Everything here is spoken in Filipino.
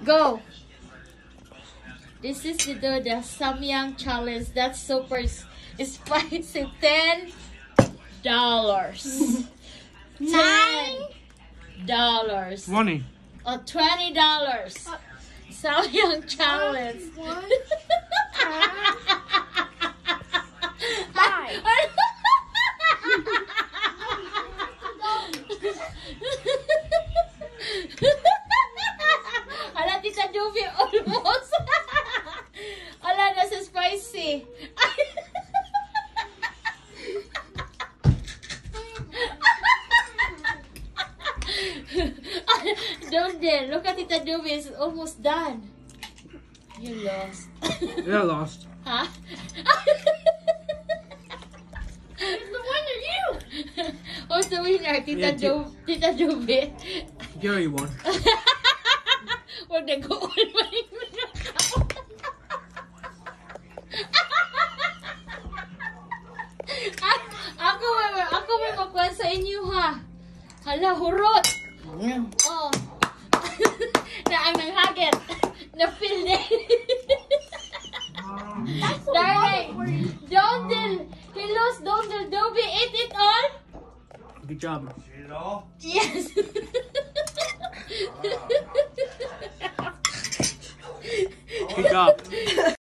Go. This is the Samyang challenge. That's super spicy. $10. $10. $20. Or $20. Samyang challenge. Ala, Tita Jovi, almost. Ala, nasa spicy. Don't dare. Look at Tita Jovi. It's almost done. You lost. Yeah, I lost. Huh? Who's the winner? You! Who's the winner? Yeah, Tita Jovi. Gary won. Huwag nag-uul pa rin mo na ako. Ako may makuha sa inyo, ha? Hala, hurot! Oh. Na ang nanghagit. Na-feel din. Darling, Dondel, he lost Dondel. Dobby, eat it all? Good job. Eat it all? Yes. Good job.